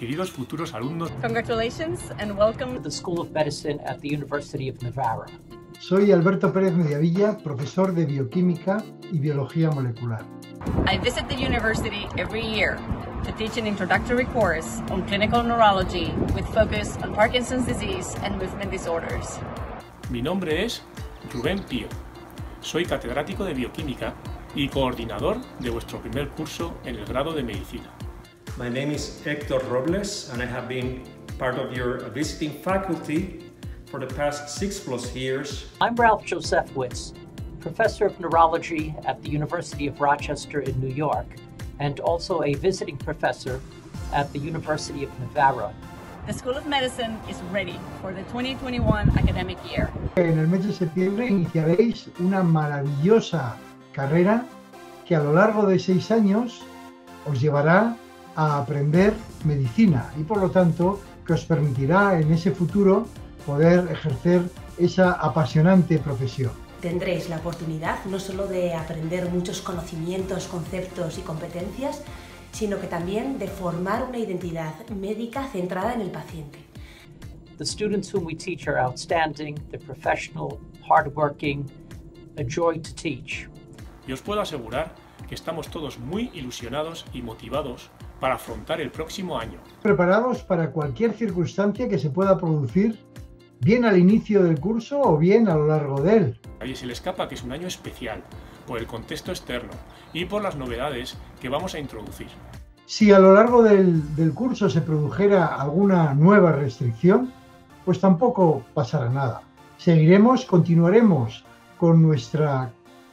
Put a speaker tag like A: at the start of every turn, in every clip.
A: Queridos futuros alumnos,
B: Congratulations and welcome
C: to the School of Medicine at the University of Navarra.
D: Soy Alberto Pérez Mediavilla, profesor de Bioquímica y Biología Molecular.
B: I visit the university every year to teach an introductory course on clinical neurology with focus on Parkinson's disease and movement disorders.
A: mi nombre es Rubén Pío. Soy catedrático de Bioquímica y coordinador de vuestro primer curso en el grado de Medicina.
E: My name is Héctor Robles and I have been part of your visiting faculty for the past 6+ years.
C: I'm Ralph Josefowitz, professor of neurology at the University of Rochester in New York, and also a visiting professor at the University of Navarra.
B: The School of Medicine is ready for the 2021 academic year.
D: En el mes de septiembre iniciaréis una maravillosa carrera que a lo largo de 6 años os llevará a aprender medicina y por lo tanto que os permitirá en ese futuro poder ejercer esa apasionante profesión.
F: Tendréis la oportunidad no solo de aprender muchos conocimientos, conceptos y competencias, sino que también de formar una identidad médica centrada en el paciente.
C: The students whom we teach are outstanding, they're professional, hardworking, a joy to teach.
A: Y os puedo asegurar que estamos todos muy ilusionados y motivados para afrontar el próximo año.
D: Preparados para cualquier circunstancia que se pueda producir, bien al inicio del curso o bien a lo largo de él.
A: A nadie se le escapa que es un año especial, por el contexto externo y por las novedades que vamos a introducir.
D: Si a lo largo del curso se produjera alguna nueva restricción, pues tampoco pasará nada. Continuaremos con nuestras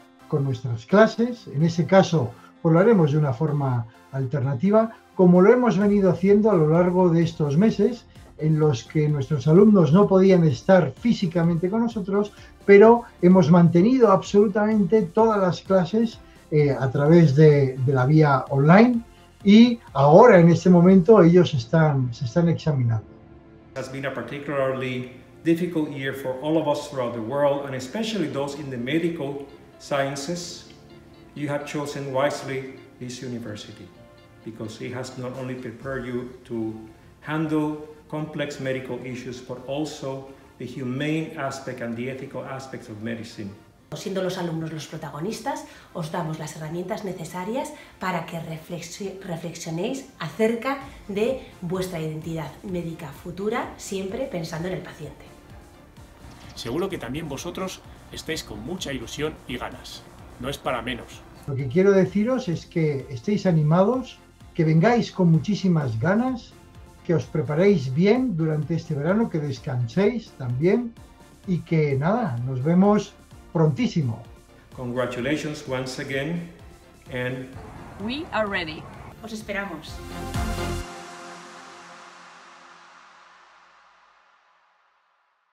D: clases, en ese caso pues lo haremos de una forma alternativa, como lo hemos venido haciendo a lo largo de estos meses, en los que nuestros alumnos no podían estar físicamente con nosotros, pero hemos mantenido absolutamente todas las clases a través de la vía online y ahora en este momento ellos se están examinando.
E: It has been a particularly difficult year for all of us throughout the world, and especially those in the medical sciences. You have chosen wisely this university because it has not only prepared you to handle complex medical issues, but also the humane aspect and the ethical aspects of medicine.
F: Siendo los alumnos los protagonistas, os damos las herramientas necesarias para que reflexionéis acerca de vuestra identidad médica futura, siempre pensando en el paciente.
A: Seguro que también vosotros estáis con mucha ilusión y ganas. No es para menos.
D: Lo que quiero deciros es que estéis animados, que vengáis con muchísimas ganas, que os preparéis bien durante este verano, que descanséis también y que nada, nos vemos prontísimo.
E: Congratulations once again, and
B: We are ready.
F: Os esperamos.